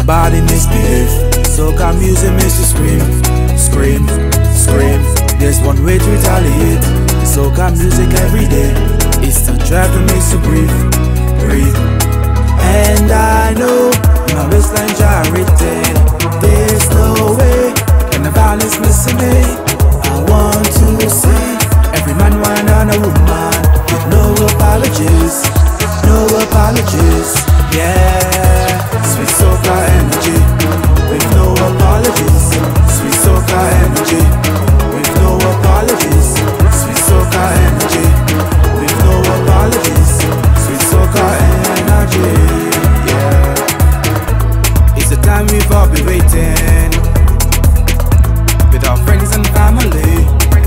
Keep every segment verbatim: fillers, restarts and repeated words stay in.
nobody misbehave. Soca music makes you scream, scream, scream. There's one way to retaliate. Soca music every day. It's the drive that makes you breathe, breathe. And I know my waistline gyrating. There's no way Kerneil is missing me. I want to see every man whine on a woman with no apologies, no apologies. Yeah, sweet soca energy with no apologies. Sweet soca energy with no apologies. Sweet soca energy with no apologies. Sweet soca energy. Yeah, it's the time we've all been waiting with our friends and family.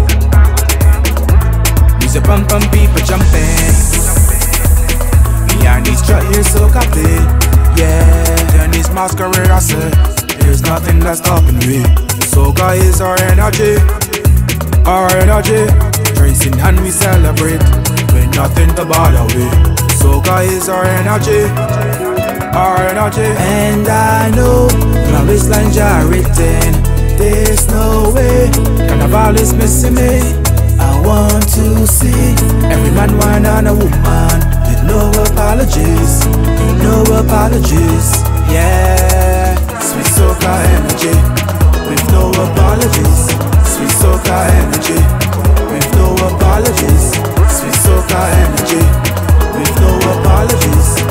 Music pump pump, people jumping. Me and these strut here soca play. Yeah, then this masquerade I say there's nothing that's stopping me. Soca is our energy, our energy. Drinks in hand we celebrate with nothing to bother with. Soca is our energy, our energy. And I know my waistline gyrating. There's no way Kerneil is missing me. I want to see every man whine on a woman with no apologies, no apologies. Yeah, sweet soca energy with no apologies. Sweet soca energy with no apologies. Sweet soca energy with no apologies.